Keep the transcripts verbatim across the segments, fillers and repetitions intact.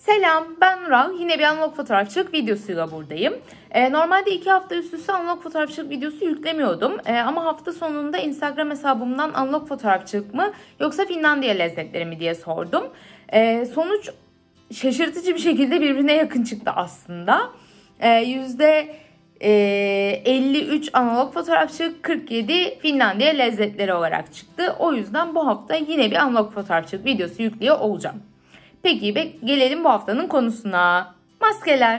Selam, ben Nural. Yine bir analog fotoğrafçılık videosuyla buradayım. Ee, normalde iki hafta üst üste analog fotoğrafçılık videosu yüklemiyordum. Ee, ama hafta sonunda Instagram hesabımdan analog fotoğrafçılık mı yoksa Finlandiya lezzetleri mi diye sordum. Ee, sonuç şaşırtıcı bir şekilde birbirine yakın çıktı aslında. Ee, yüzde elli üç analog fotoğrafçılık, kırk yedi Finlandiya lezzetleri olarak çıktı. O yüzden bu hafta yine bir analog fotoğrafçılık videosu yüklüyor olacağım. Peki be, gelelim bu haftanın konusuna. Maskeler.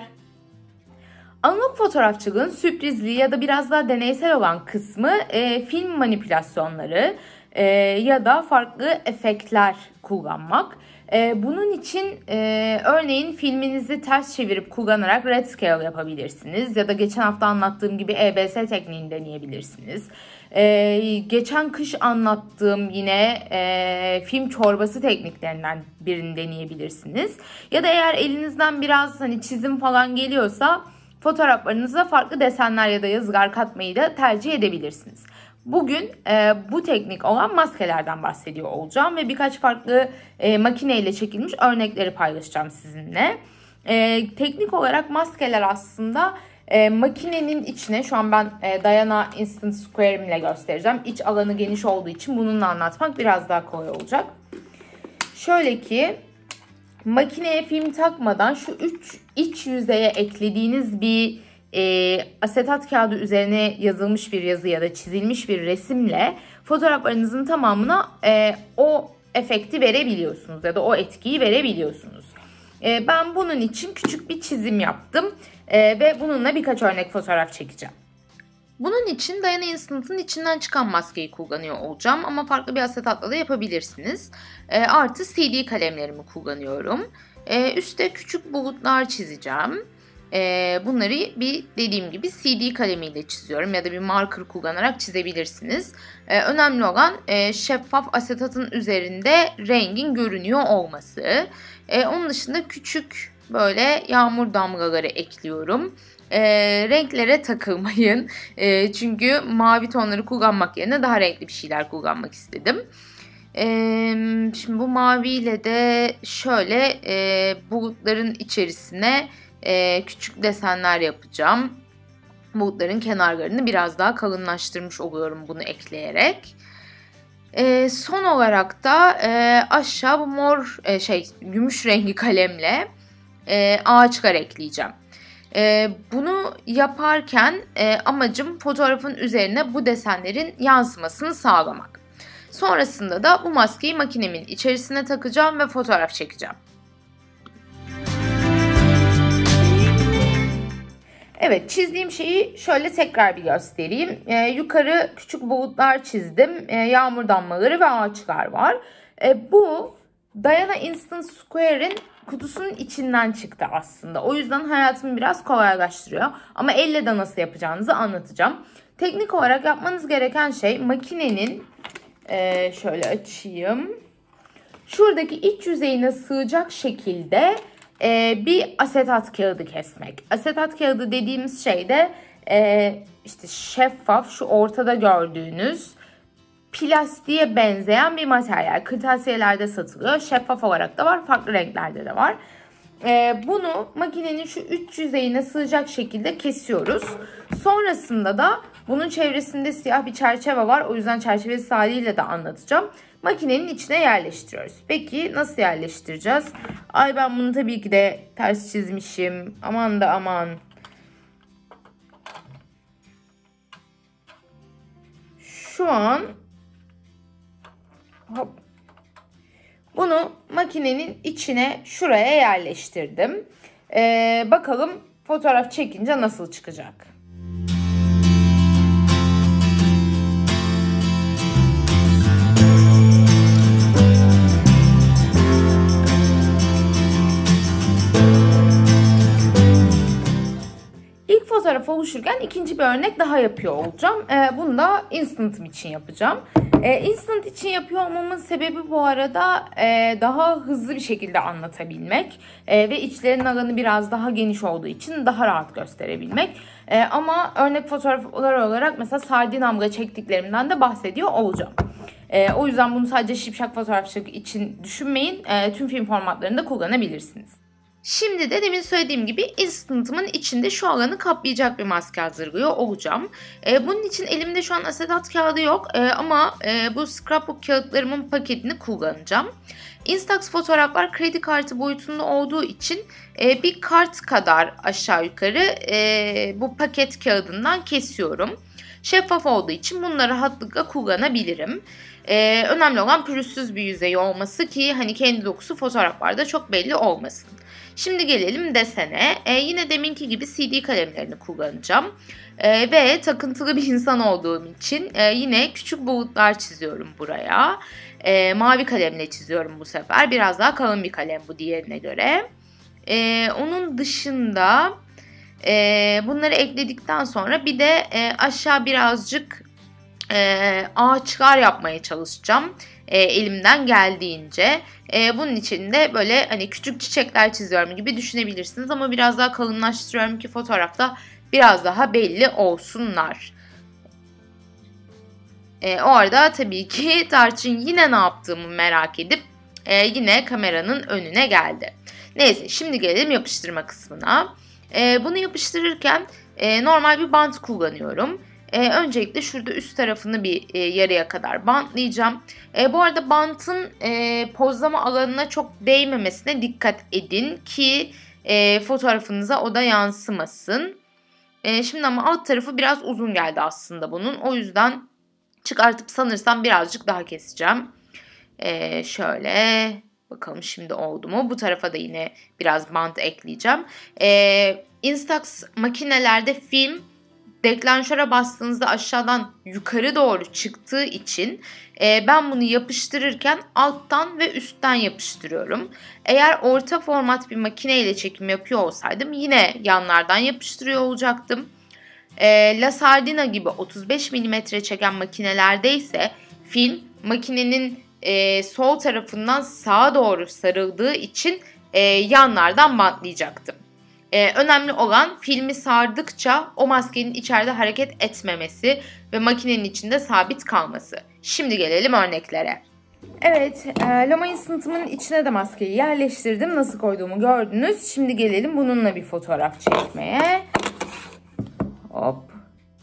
Analog fotoğrafçılığın sürprizli ya da biraz daha deneysel olan kısmı e, film manipülasyonları e, ya da farklı efektler kullanmak. E, bunun için e, örneğin filminizi ters çevirip kullanarak red scale yapabilirsiniz. Ya da geçen hafta anlattığım gibi E B S tekniğini deneyebilirsiniz. Ee, geçen kış anlattığım yine e, film çorbası tekniklerinden birini deneyebilirsiniz. Ya da eğer elinizden biraz hani çizim falan geliyorsa fotoğraflarınıza farklı desenler ya da yazılar katmayı da tercih edebilirsiniz. Bugün e, bu teknik olan maskelerden bahsediyor olacağım ve birkaç farklı e, makineyle çekilmiş örnekleri paylaşacağım sizinle. E, teknik olarak maskeler aslında E, makinenin içine, şu an ben e, Diana Instant Square'im ile göstereceğim. İç alanı geniş olduğu için bununla anlatmak biraz daha kolay olacak. Şöyle ki makineye film takmadan şu üç iç yüzeye eklediğiniz bir e, asetat kağıdı üzerine yazılmış bir yazı ya da çizilmiş bir resimle fotoğraflarınızın tamamına e, o efekti verebiliyorsunuz ya da o etkiyi verebiliyorsunuz. E, ben bunun için küçük bir çizim yaptım. Ee, ve bununla birkaç örnek fotoğraf çekeceğim. Bunun için Diana Instant'ın içinden çıkan maskeyi kullanıyor olacağım ama farklı bir asetatla da yapabilirsiniz. Ee, artı C D kalemlerimi kullanıyorum. Ee, üstte küçük bulutlar çizeceğim. Ee, bunları bir dediğim gibi C D kalemiyle çiziyorum ya da bir marker kullanarak çizebilirsiniz. Ee, önemli olan e, şeffaf asetatın üzerinde rengin görünüyor olması. Ee, onun dışında küçük böyle yağmur damlaları ekliyorum. E, renklere takılmayın. E, çünkü mavi tonları kullanmak yerine daha renkli bir şeyler kullanmak istedim. E, şimdi bu maviyle de şöyle e, bulutların içerisine e, küçük desenler yapacağım. Bulutların kenarlarını biraz daha kalınlaştırmış oluyorum bunu ekleyerek. E, son olarak da e, aşağı bu mor e, şey gümüş rengi kalemle E, ağaçlar ekleyeceğim. E, bunu yaparken e, amacım fotoğrafın üzerine bu desenlerin yansımasını sağlamak. Sonrasında da bu maskeyi makinemin içerisine takacağım ve fotoğraf çekeceğim. Evet, çizdiğim şeyi şöyle tekrar bir göstereyim. E, yukarı küçük bulutlar çizdim. E, yağmur damlaları ve ağaçlar var. E, bu Diana Instant Square'in kutusunun içinden çıktı aslında. O yüzden hayatımı biraz kolaylaştırıyor. Ama elle de nasıl yapacağınızı anlatacağım. Teknik olarak yapmanız gereken şey makinenin e, şöyle açayım. Şuradaki iç yüzeyine sığacak şekilde e, bir asetat kağıdı kesmek. Asetat kağıdı dediğimiz şey de e, işte şeffaf, şu ortada gördüğünüz plastiğe benzeyen bir materyal. Kırtasiyelerde satılıyor. Şeffaf olarak da var. Farklı renklerde de var. Ee, bunu makinenin şu üç yüzeyine sığacak şekilde kesiyoruz. Sonrasında da bunun çevresinde siyah bir çerçeve var. O yüzden çerçevesi haliyle de anlatacağım. Makinenin içine yerleştiriyoruz. Peki nasıl yerleştireceğiz? Ay ben bunu tabii ki de ters çizmişim. Aman da aman. Şu an hop. Bunu makinenin içine şuraya yerleştirdim. Ee, bakalım fotoğraf çekince nasıl çıkacak. İlk fotoğraf oluşurken ikinci bir örnek daha yapıyor olacağım. Ee, bunu da Instant'ım için yapacağım. Ee, Instant için yapıyor olmamın sebebi bu arada e, daha hızlı bir şekilde anlatabilmek e, ve içlerinin alanı biraz daha geniş olduğu için daha rahat gösterebilmek. E, ama örnek fotoğraflar olarak mesela sardin damga çektiklerimden de bahsediyor olacağım. E, o yüzden bunu sadece şipşak fotoğrafçılık için düşünmeyin. E, tüm film formatlarında kullanabilirsiniz. Şimdi de demin söylediğim gibi Instant'ımın içinde şu alanı kaplayacak bir maske hazırlıyor olacağım. E, bunun için elimde şu an asetat kağıdı yok e, ama e, bu scrapbook kağıtlarımın paketini kullanacağım. Instax fotoğraflar kredi kartı boyutunda olduğu için e, bir kart kadar aşağı yukarı e, bu paket kağıdından kesiyorum. Şeffaf olduğu için bunları rahatlıkla kullanabilirim. Ee, önemli olan pürüzsüz bir yüzey olması ki hani kendi dokusu fotoğraflarda çok belli olmasın. Şimdi gelelim desene. Ee, yine deminki gibi C D kalemlerini kullanacağım. Ee, ve takıntılı bir insan olduğum için e, yine küçük bulutlar çiziyorum buraya. Ee, mavi kalemle çiziyorum bu sefer. Biraz daha kalın bir kalem bu diğerine göre. Ee, onun dışında e, bunları ekledikten sonra bir de e, aşağı birazcık E, ağaçlar yapmaya çalışacağım e, elimden geldiğince. E, bunun için de böyle hani küçük çiçekler çiziyorum gibi düşünebilirsiniz ama biraz daha kalınlaştırıyorum ki fotoğrafta biraz daha belli olsunlar. E, o arada tabii ki Tarçın yine ne yaptığımı merak edip e, yine kameranın önüne geldi. Neyse, şimdi gelelim yapıştırma kısmına. E, bunu yapıştırırken e, normal bir bant kullanıyorum. Ee, öncelikle şurada üst tarafını bir e, yarıya kadar bantlayacağım. E, bu arada bantın e, pozlama alanına çok değmemesine dikkat edin ki e, fotoğrafınıza o da yansımasın. E, şimdi ama alt tarafı biraz uzun geldi aslında bunun. O yüzden çıkartıp sanırsam birazcık daha keseceğim. E, şöyle bakalım şimdi oldu mu? Bu tarafa da yine biraz bant ekleyeceğim. E, Instax makinelerde film deklanşöre bastığınızda aşağıdan yukarı doğru çıktığı için e, ben bunu yapıştırırken alttan ve üstten yapıştırıyorum. Eğer orta format bir makineyle çekim yapıyor olsaydım yine yanlardan yapıştırıyor olacaktım. E, La Sardina gibi otuz beş milimetre çeken makinelerde ise film makinenin e, sol tarafından sağa doğru sarıldığı için e, yanlardan bantlayacaktım. Ee, önemli olan filmi sardıkça o maskenin içeride hareket etmemesi ve makinenin içinde sabit kalması. Şimdi gelelim örneklere. Evet, e, Lama Instant'ımın içine de maskeyi yerleştirdim. Nasıl koyduğumu gördünüz. Şimdi gelelim bununla bir fotoğraf çekmeye. Hop.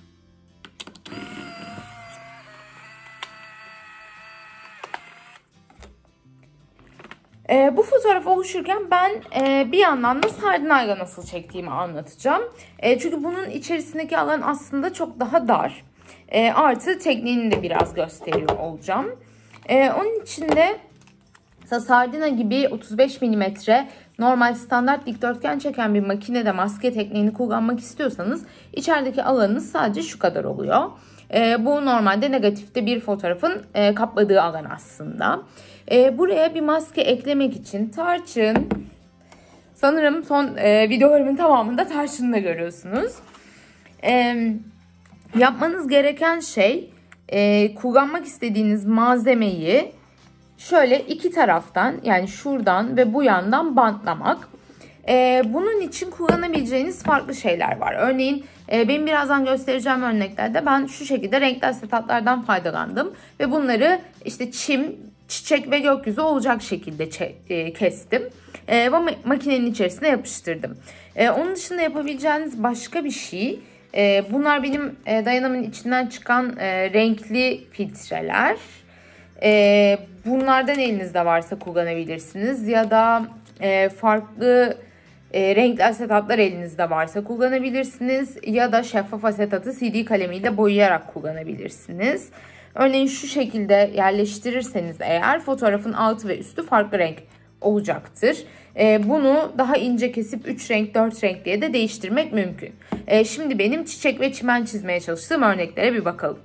E, bu fotoğraf oluşurken ben e, bir yandan da sardinayla nasıl çektiğimi anlatacağım. E, çünkü bunun içerisindeki alan aslında çok daha dar. E, artı tekniğini de biraz gösteriyor olacağım. E, onun için de sardina gibi otuz beş milimetre normal standart dikdörtgen çeken bir makinede maske tekniğini kullanmak istiyorsanız içerideki alanınız sadece şu kadar oluyor. E, bu normalde negatifte bir fotoğrafın e, kapladığı alan aslında. E, buraya bir maske eklemek için Tarçın, sanırım son e, videolarımın tamamında Tarçın'ı da görüyorsunuz. E, yapmanız gereken şey e, kullanmak istediğiniz malzemeyi şöyle iki taraftan, yani şuradan ve bu yandan bantlamak. Ee, bunun için kullanabileceğiniz farklı şeyler var. Örneğin e, benim birazdan göstereceğim örneklerde ben şu şekilde renkli asetatlardan faydalandım. Ve bunları işte çim, çiçek ve gökyüzü olacak şekilde e, kestim. E, ve makinenin içerisine yapıştırdım. E, onun dışında yapabileceğiniz başka bir şey. E, bunlar benim e, dayanamın içinden çıkan e, renkli filtreler. E, bunlardan elinizde varsa kullanabilirsiniz. Ya da e, farklı e, renkli asetatlar elinizde varsa kullanabilirsiniz. Ya da şeffaf asetatı C D kalemiyle boyayarak kullanabilirsiniz. Örneğin şu şekilde yerleştirirseniz eğer fotoğrafın altı ve üstü farklı renk olacaktır. E, bunu daha ince kesip üç renk dört renk diye de değiştirmek mümkün. E, şimdi benim çiçek ve çimen çizmeye çalıştığım örneklere bir bakalım.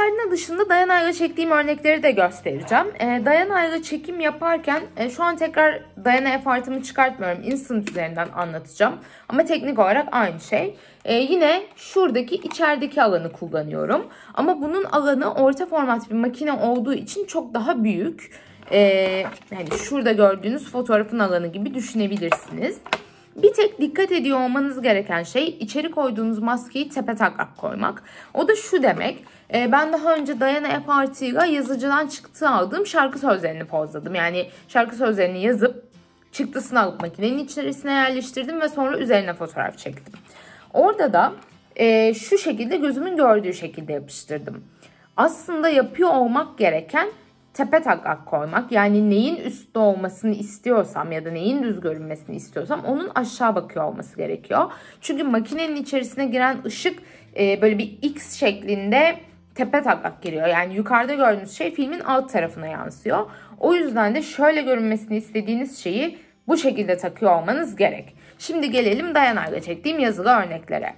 Karantina dışında dayanayla çektiğim örnekleri de göstereceğim. E, dayanayla çekim yaparken e, şu an tekrar Dayana F artımı çıkartmıyorum. Instant üzerinden anlatacağım. Ama teknik olarak aynı şey. E, yine şuradaki içerideki alanı kullanıyorum. Ama bunun alanı orta format bir makine olduğu için çok daha büyük. E, yani şurada gördüğünüz fotoğrafın alanı gibi düşünebilirsiniz. Bir tek dikkat ediyor olmanız gereken şey içeri koyduğunuz maskeyi tepetaklak koymak. O da şu demek. E, ben daha önce Dayana F artıyla yazıcıdan çıktı aldığım şarkı sözlerini pozladım. Yani şarkı sözlerini yazıp çıktısını alıp makinenin içerisine yerleştirdim ve sonra üzerine fotoğraf çektim. Orada da e, şu şekilde gözümün gördüğü şekilde yapıştırdım. Aslında yapıyor olmak gereken tepetaklak koymak. Yani neyin üstte olmasını istiyorsam ya da neyin düz görünmesini istiyorsam onun aşağı bakıyor olması gerekiyor. Çünkü makinenin içerisine giren ışık e, böyle bir X şeklinde tepetaklak giriyor. Yani yukarıda gördüğünüz şey filmin alt tarafına yansıyor. O yüzden de şöyle görünmesini istediğiniz şeyi bu şekilde takıyor olmanız gerek. Şimdi gelelim dayanayla çektiğim yazılı örneklere.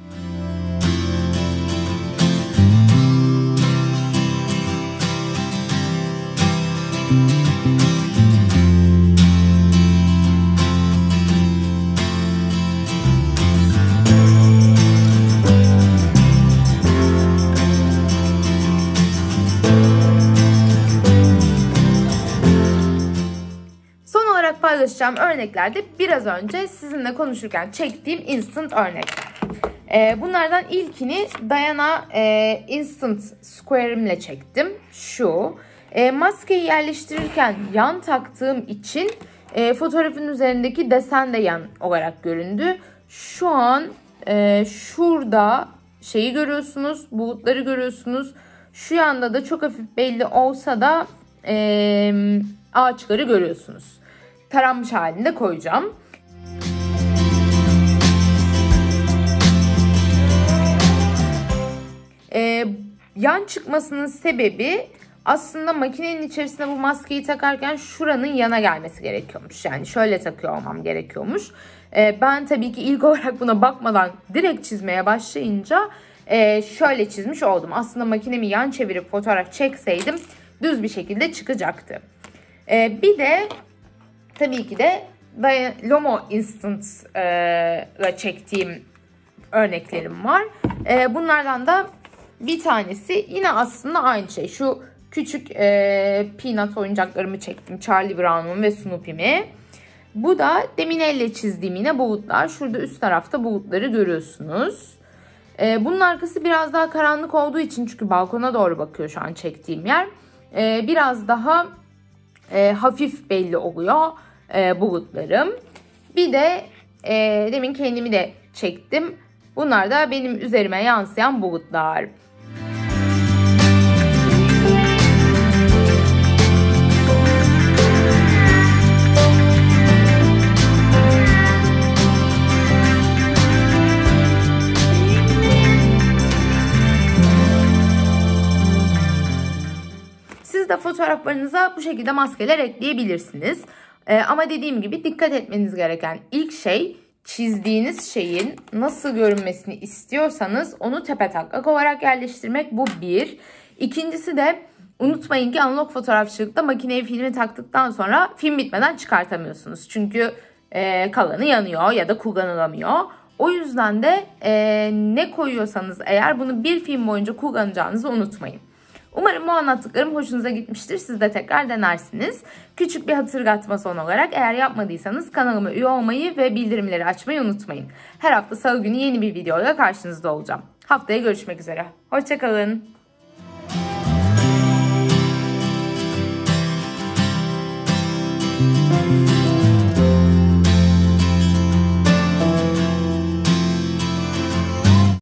Paylaşacağım örneklerde biraz önce sizinle konuşurken çektiğim instant örnekler. Ee, bunlardan ilkini Dayana e, Instant Square'imle çektim. Şu. E, maskeyi yerleştirirken yan taktığım için e, fotoğrafın üzerindeki desen de yan olarak göründü. Şu an e, şurada şeyi görüyorsunuz, bulutları görüyorsunuz. Şu yanda da çok hafif belli olsa da e, ağaçları görüyorsunuz. Taranmış halinde koyacağım. Ee, yan çıkmasının sebebi aslında makinenin içerisine bu maskeyi takarken şuranın yana gelmesi gerekiyormuş. Yani şöyle takıyor olmam gerekiyormuş. Ee, ben tabii ki ilk olarak buna bakmadan direkt çizmeye başlayınca e, şöyle çizmiş oldum. Aslında makinemi yan çevirip fotoğraf çekseydim düz bir şekilde çıkacaktı. Ee, bir de tabii ki de Lomo Instant ile çektiğim örneklerim var. E, bunlardan da bir tanesi yine aslında aynı şey. Şu küçük e, Peanut oyuncaklarımı çektim. Charlie Brown'un ve Snoopy'mi. Bu da demin elle çizdiğim yine bulutlar. Şurada üst tarafta bulutları görüyorsunuz. E, bunun arkası biraz daha karanlık olduğu için, çünkü balkona doğru bakıyor şu an çektiğim yer. E, biraz daha e, hafif belli oluyor e, bulutlarım. Bir de e, demin kendimi de çektim. Bunlar da benim üzerime yansıyan bulutlar. Siz de fotoğraflarınıza bu şekilde maskeler ekleyebilirsiniz. Ee, ama dediğim gibi dikkat etmeniz gereken ilk şey, çizdiğiniz şeyin nasıl görünmesini istiyorsanız onu tepetaklak olarak yerleştirmek. Bu bir. İkincisi de unutmayın ki analog fotoğrafçılıkta makineye filmi taktıktan sonra film bitmeden çıkartamıyorsunuz. Çünkü e, kalanı yanıyor ya da kullanılamıyor. O yüzden de e, ne koyuyorsanız eğer bunu bir film boyunca kullanacağınızı unutmayın. Umarım bu anlattıklarım hoşunuza gitmiştir. Siz de tekrar denersiniz. Küçük bir hatırlatma son olarak, eğer yapmadıysanız kanalıma üye olmayı ve bildirimleri açmayı unutmayın. Her hafta salı günü yeni bir videoyla karşınızda olacağım. Haftaya görüşmek üzere. Hoşça kalın.